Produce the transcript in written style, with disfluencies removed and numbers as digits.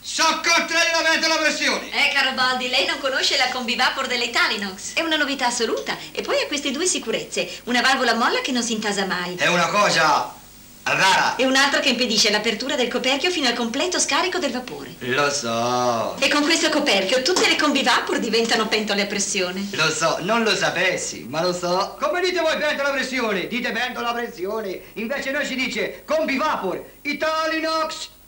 So contrario alla pentola a pressione. Caro Baldi, lei non conosce la Combivapor dell'Italinox. È una novità assoluta. E poi ha queste due sicurezze. Una valvola a molla che non si intasa mai. È una cosa rara. E un'altra che impedisce l'apertura del coperchio fino al completo scarico del vapore. Lo so. E con questo coperchio tutte le Combivapor diventano pentole a pressione. Lo so, non lo sapessi, ma lo so. Come dite voi pentola a pressione? Dite pentola a pressione. Invece noi si dice Combivapor, Italinox.